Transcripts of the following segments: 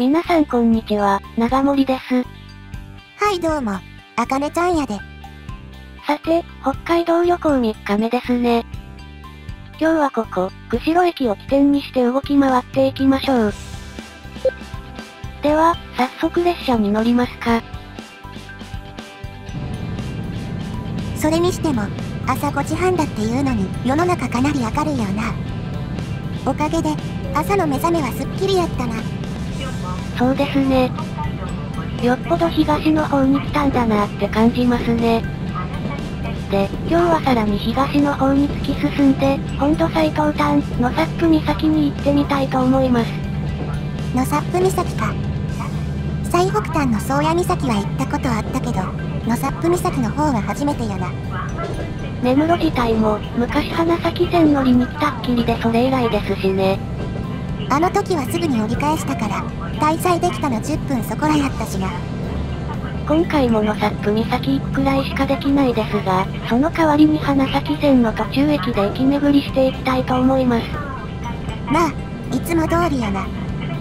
皆さんこんにちは、長森です。 はいどうも、あかねちゃんやで。 さて、北海道旅行3日目ですね。今日はここ、釧路駅を起点にして動き回っていきましょう。では、早速列車に乗りますか。 それにしても、朝5時半だっていうのに、世の中かなり明るいよな。おかげで、朝の目覚めはすっきりやったな。 そうですね。よっぽど東の方に来たんだなって感じますね。で、今日はさらに東の方に突き進んで、本土最東端、野サップ岬に行ってみたいと思います。 野サップ岬か。最北端の宗谷岬は行ったことあったけど、野サップ岬の方は初めてやな。 根室自体も、昔花咲線乗りに来たっきりでそれ以来ですしね。 あの時はすぐに折り返したから、滞在できたの10分そこらやったしな。 今回も野サップ岬行くくらいしかできないですが、その代わりに花咲線の途中駅で駅巡りしていきたいと思います。 まあ、いつも通りやな。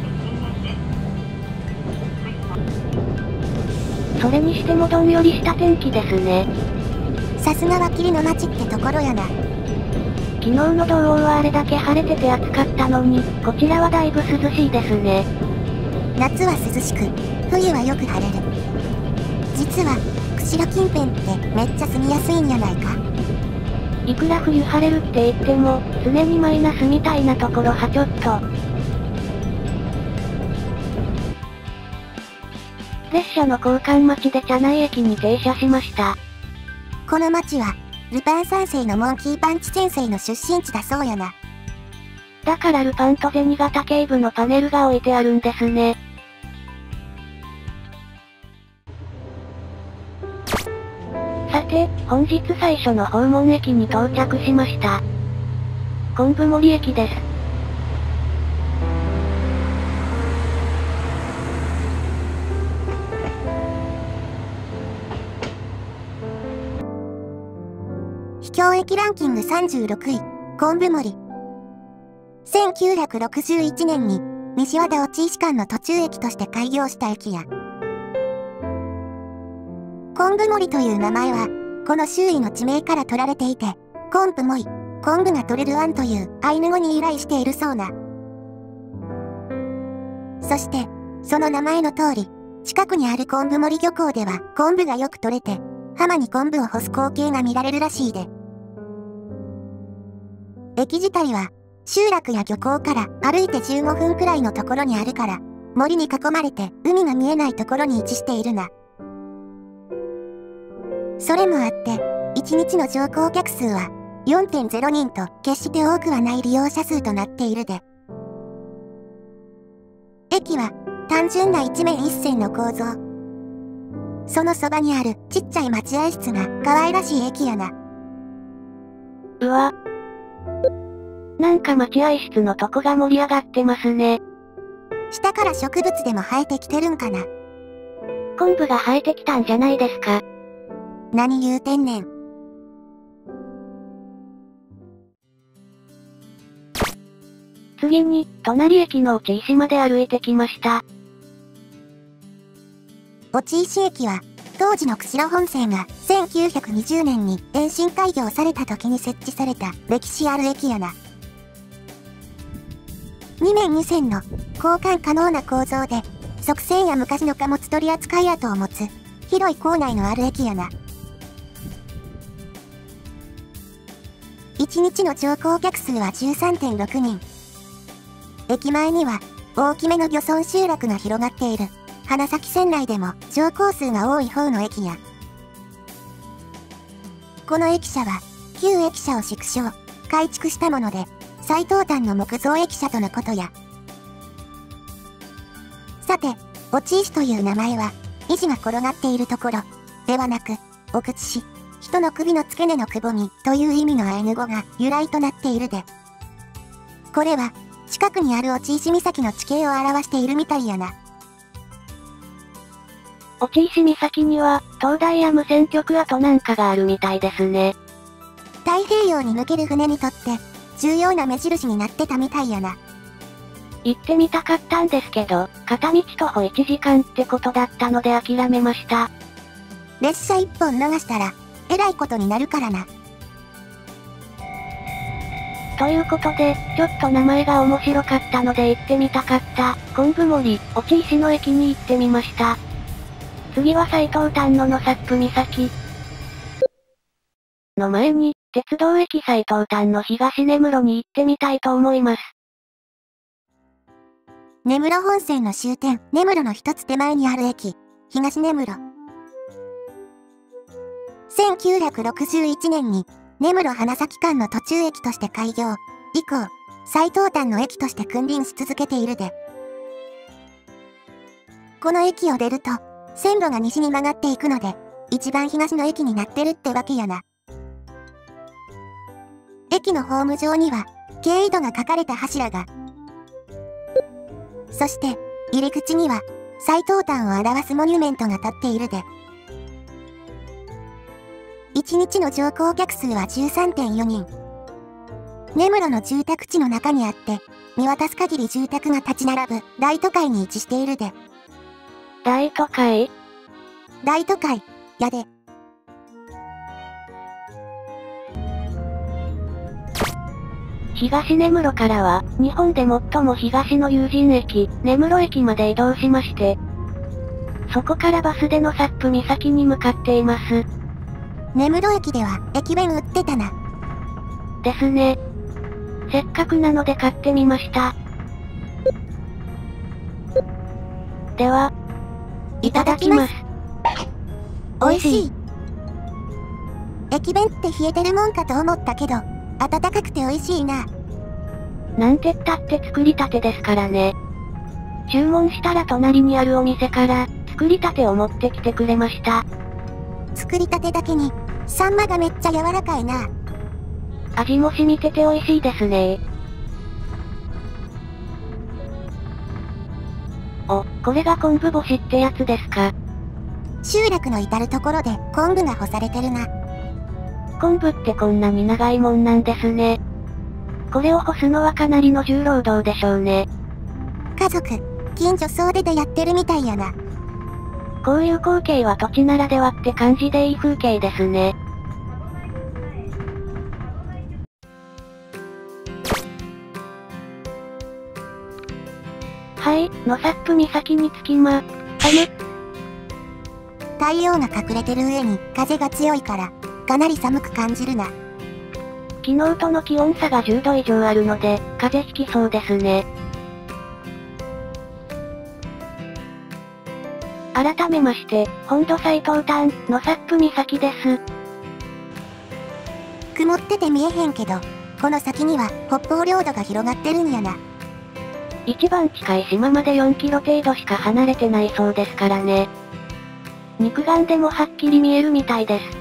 それにしてもどんよりした天気ですね。 さすがは霧の街ってところやな。 昨日の道央はあれだけ晴れてて暑かったのに、こちらはだいぶ涼しいですね。 夏は涼しく、冬はよく晴れる。実は、釧路近辺ってめっちゃ住みやすいんやないか。 いくら冬晴れるって言っても、常にマイナスみたいなところはちょっと。列車の交換待ちで茶内駅に停車しました。 この町は、ルパン三世のモンキーパンチ先生の出身地だそうやな。 だからルパンと銭形警部のパネルが置いてあるんですね。さて、本日最初の訪問駅に到着しました。昆布森駅です。 秘境駅ランキング36位、昆布森。1961年に、西和田落石間の途中駅として開業した駅や。昆布森という名前は、この周囲の地名から取られていて、昆布森、昆布が取れる湾というアイヌ語に由来しているそうな。そして、その名前の通り、近くにある昆布森漁港では昆布がよく取れて、浜に昆布を干す光景が見られるらしいで。駅自体は、集落や漁港から歩いて15分くらいのところにあるから、森に囲まれて海が見えないところに位置しているな。それもあって、1日の乗降客数は 4.0 人と決して多くはない利用者数となっているで。駅は単純な一面一線の構造。そのそばにあるちっちゃい待合室が可愛らしい駅やな。 うわ。なんか待合室のとこが盛り上がってますね。 下から植物でも生えてきてるんかな。 昆布が生えてきたんじゃないですか。 何言うてんねん。 次に、隣駅の内石まで歩いてきました。 内石駅は、当時の釧路本線が1920年に延伸開業された時に設置された歴史ある駅やな。2面2線の交換可能な構造で、側線や昔の貨物取扱跡を持つ、広い構内のある駅やな。1日の乗降客数は 13.6 人。駅前には、大きめの漁村集落が広がっている、花咲線内でも乗降数が多い方の駅や。この駅舎は、旧駅舎を縮小、改築したもので、最東端の木造駅舎とのことや。さて、落石という名前は、石が転がっているところ、ではなく、お口し、人の首の付け根のくぼみという意味のアイヌ語が由来となっているで。これは、近くにある落石岬の地形を表しているみたいやな。 落石岬には、灯台や無線局跡なんかがあるみたいですね。 太平洋に抜ける船にとって、重要な目印になってたみたいやな。 行ってみたかったんですけど、片道徒歩1時間ってことだったので諦めました。 列車1本逃したら、えらいことになるからな。 ということで、ちょっと名前が面白かったので行ってみたかった、昆布森、越智石の駅に行ってみました。次は斉藤丹野のサップ岬。の前に、鉄道駅斉藤丹野東根室に行ってみたいと思います。 根室本線の終点、根室の一つ手前にある駅、東根室。1961年に、根室花咲間の途中駅として開業。以降、斉藤丹野駅として君臨し続けているで。この駅を出ると、線路が西に曲がっていくので、一番東の駅になってるってわけやな。駅のホーム上には、経緯度が書かれた柱が。そして、入り口には、斉藤丹を表すモニュメントが立っているで。1日の乗降客数は 13.4 人。根室の住宅地の中にあって、見渡す限り住宅が立ち並ぶ大都会に位置しているで。 大都会？ 大都会、やで。 東根室からは、日本で最も東の有人駅、根室駅まで移動しまして、そこからバスでのサップ岬に向かっています。 根室駅では駅弁売ってたな。 ですね。せっかくなので買ってみました。では、いただきます。 美味しい。駅弁って冷えてるもんかと思ったけど、温かくて美味しいな。 なんてったって作りたてですからね。注文したら隣にあるお店から、作りたてを持ってきてくれました。 作りたてだけに、サンマがめっちゃ柔らかいな。 味も染みてて美味しいですね。お、これが昆布干しってやつですか。 集落の至るところで昆布が干されてるな。 昆布ってこんなに長いもんなんですね。これを干すのはかなりの重労働でしょうね。 家族、近所総出でやってるみたいやな。 こういう光景は土地ならではって感じでいい風景ですね。はい、野サップ岬に着きま、 太陽が隠れてる上に風が強いから、かなり寒く感じるな。 昨日との気温差が10度以上あるので、風邪ひきそうですね。改めまして、本土斉藤丹野サップ岬です。 曇ってて見えへんけど、この先には北方領土が広がってるんやな。 一番近い島まで4キロ程度しか離れてないそうですからね。肉眼でもはっきり見えるみたいです。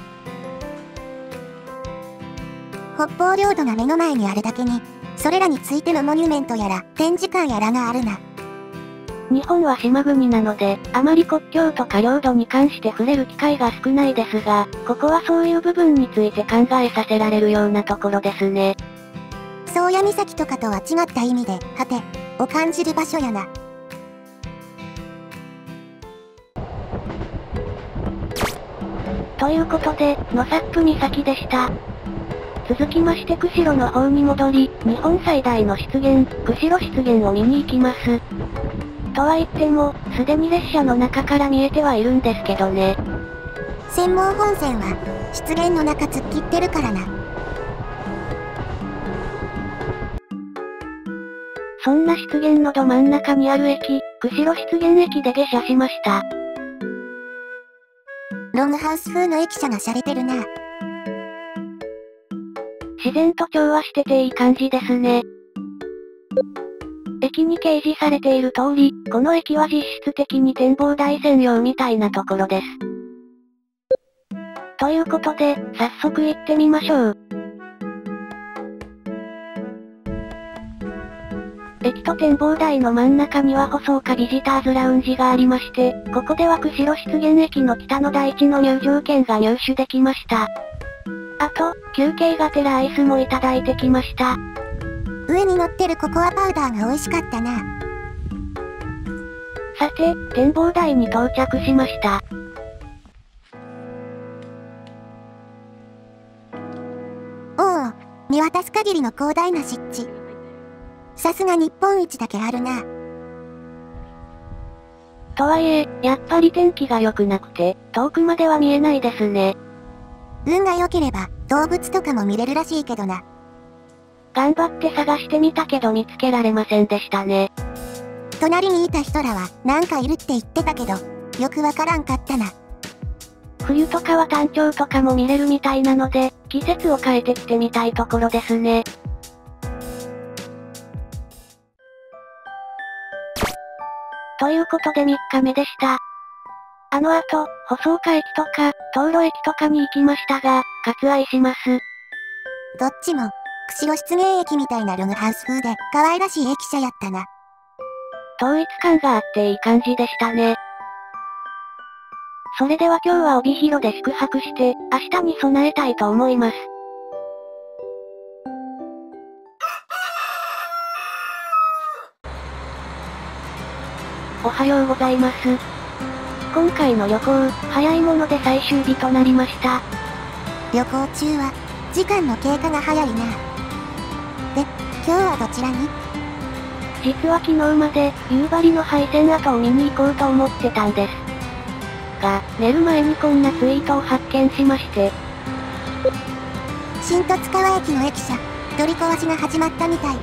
北方領土が目の前にあるだけに、それらについてのモニュメントやら展示館やらがあるな。 日本は島国なので、あまり国境とか領土に関して触れる機会が少ないですが、ここはそういう部分について考えさせられるようなところですね。 宗谷岬とかとは違った意味で、果てを感じる場所やな。 ということで、野サップ岬でした。続きまして釧路の方に戻り、日本最大の湿原、釧路湿原を見に行きます。とは言っても、すでに列車の中から見えてはいるんですけどね。 釧網本線は、湿原の中突っ切ってるからな。 そんな湿原のど真ん中にある駅、釧路湿原駅で下車しました。 ログハウス風の駅舎が洒落てるな。 自然と調和してていい感じですね。駅に掲示されている通り、この駅は実質的に展望台専用みたいなところです。ということで、早速行ってみましょう。駅と展望台の真ん中には舗装下ビジターズラウンジがありまして、ここでは釧路湿原駅の北の大地の入場券が入手できました。あと、休憩がてらアイスもいただいてきました。 上に乗ってるココアパウダーが美味しかったな。 さて、展望台に到着しました。 おお、見渡す限りの広大な湿地。さすが日本一だけあるな。 とはいえ、やっぱり天気が良くなくて、遠くまでは見えないですね。 運が良ければ、動物とかも見れるらしいけどな。 頑張って探してみたけど見つけられませんでしたね。 隣にいた人らは、なんかいるって言ってたけど、よくわからんかったな。 冬とかはタンチョウとかも見れるみたいなので、季節を変えてきてみたいところですね。ということで3日目でした。あの後、細岡駅とか、東路駅とかに行きましたが、割愛します。 どっちも、釧路湿原駅みたいなログハウス風で、可愛らしい駅舎やったな。 統一感があっていい感じでしたね。それでは今日は帯広で宿泊して、明日に備えたいと思います。おはようございます。今回の旅行、早いもので最終日となりました。 旅行中は、時間の経過が早いな。で、今日はどちらに？ 実は昨日まで、夕張の廃線跡を見に行こうと思ってたんです。が、寝る前にこんなツイートを発見しまして。 新十津川駅の駅舎、取り壊しが始まったみたい。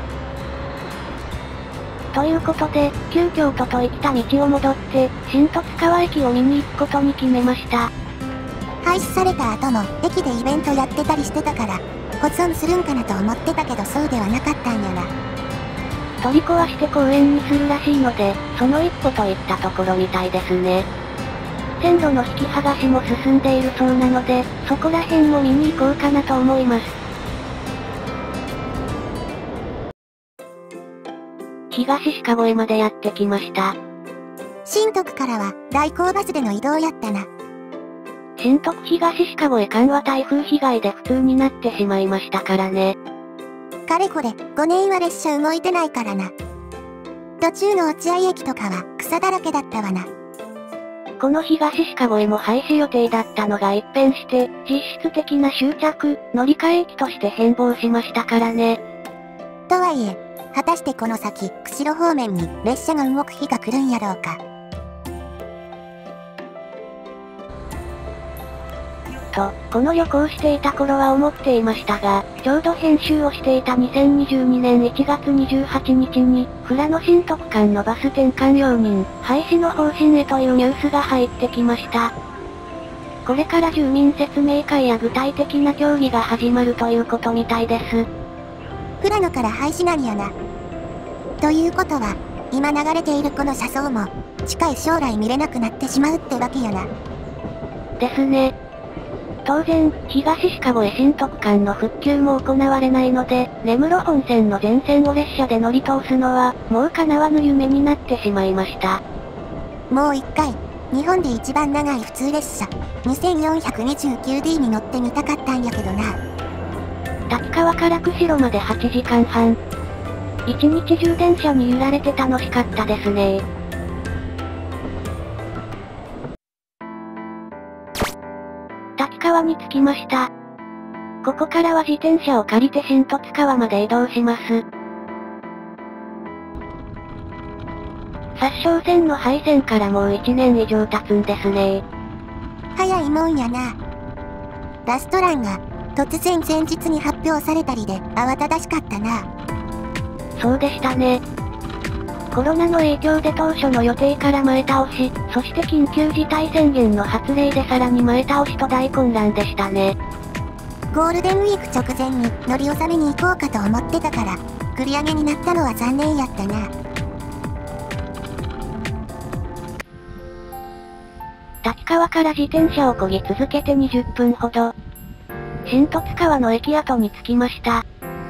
ということで、急遽と行った道を戻って、新十津川駅を見に行くことに決めました。 廃止された後も、駅でイベントやってたりしてたから、保存するんかなと思ってたけどそうではなかったんやな。 取り壊して公園にするらしいので、その一歩といったところみたいですね。線路の引き剥がしも進んでいるそうなので、そこら辺も見に行こうかなと思います。東鹿越までやってきました。 新徳からは、代行バスでの移動やったな。 新徳東鹿越間は台風被害で不通になってしまいましたからね。 かれこれ、5年は列車動いてないからな。途中の落合駅とかは、草だらけだったわな。 この東鹿越も廃止予定だったのが一変して、実質的な終着、乗り換え駅として変貌しましたからね。 とはいえ、果たしてこの先、釧路方面に列車が動く日が来るんやろうか。 と、この旅行していた頃は思っていましたが、ちょうど編集をしていた2022年1月28日に、富良野新徳間のバス転換容認、廃止の方針へというニュースが入ってきました。これから住民説明会や具体的な協議が始まるということみたいです。 富良野から廃止なんやな。ということは、今流れているこの車窓も、近い将来見れなくなってしまうってわけやな。 ですね。当然、東鹿越新徳間の復旧も行われないので、根室本線の全線を列車で乗り通すのは、もう叶わぬ夢になってしまいました。 もう一回、日本で一番長い普通列車、2429D に乗ってみたかったんやけどな。 滝川から釧路まで8時間半。一日中電車に揺られて楽しかったですね。滝川に着きました。ここからは自転車を借りて新十津川まで移動します。札沼線の廃線からもう1年以上経つんですね。 早いもんやな。ラストランが、突然前日に発表されたりで慌ただしかったな。 そうでしたね。コロナの影響で当初の予定から前倒し、そして緊急事態宣言の発令でさらに前倒しと大混乱でしたね。 ゴールデンウィーク直前に乗り納めに行こうかと思ってたから、繰り上げになったのは残念やったな。 滝川から自転車を漕ぎ続けて20分ほど。新十津川の駅跡に着きました。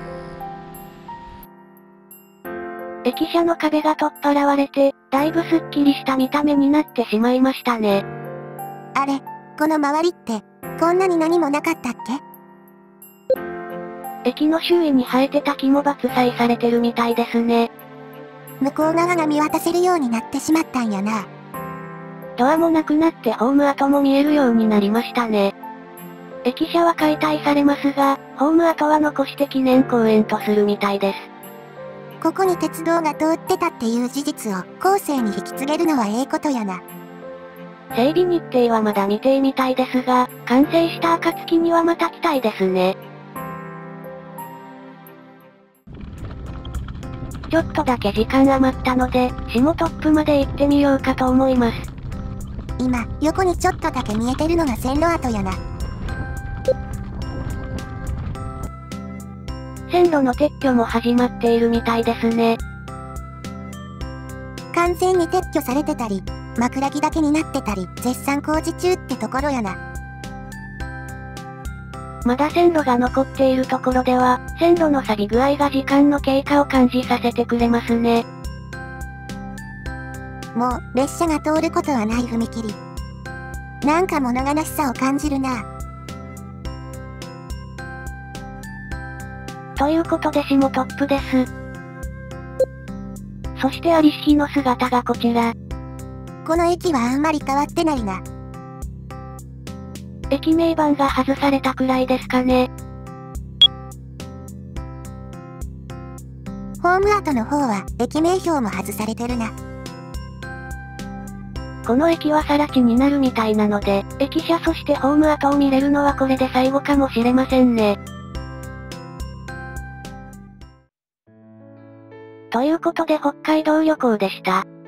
駅舎の壁が取っ払われて、だいぶスッキリした見た目になってしまいましたね。 あれ、この周りって、こんなに何もなかったっけ？ 駅の周囲に生えてた木も伐採されてるみたいですね。 向こう側が見渡せるようになってしまったんやな。 ドアもなくなってホーム跡も見えるようになりましたね。駅舎は解体されますが、ホーム跡は残して記念公園とするみたいです。 ここに鉄道が通ってたっていう事実を後世に引き継げるのはええことやな。 整備日程はまだ未定みたいですが、完成した暁にはまた来たいですね。ちょっとだけ時間余ったので、下トップまで行ってみようかと思います。 今、横にちょっとだけ見えてるのが線路跡やな。 線路の撤去も始まっているみたいですね。 完全に撤去されてたり、枕木だけになってたり、絶賛工事中ってところやな。 まだ線路が残っているところでは、線路の錆び具合が時間の経過を感じさせてくれますね。 もう、列車が通ることはない踏切。なんか物悲しさを感じるな。 ということで下トップです。そして有敷の姿がこちら。 この駅はあんまり変わってないな。 駅名板が外されたくらいですかね。 ホーム跡の方は駅名標も外されてるな。 この駅は更地になるみたいなので、駅舎そしてホーム跡を見れるのはこれで最後かもしれませんね。ということで北海道旅行でした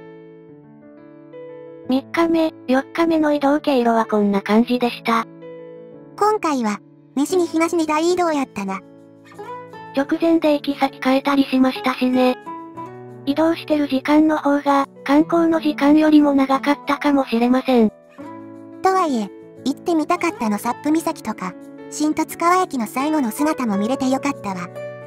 。3日目、4日目の移動経路はこんな感じでした。 今回は、西に東に大移動やったな。 直前で行き先変えたりしましたしね。移動してる時間の方が、観光の時間よりも長かったかもしれません。 とはいえ、行ってみたかったのサップ岬とか、新十津川駅の最後の姿も見れてよかったわ。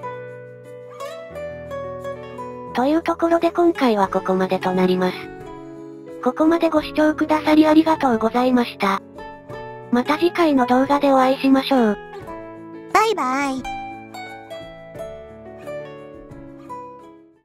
というところで今回はここまでとなります。ここまでご視聴くださりありがとうございました。また次回の動画でお会いしましょう。 バイバーイ。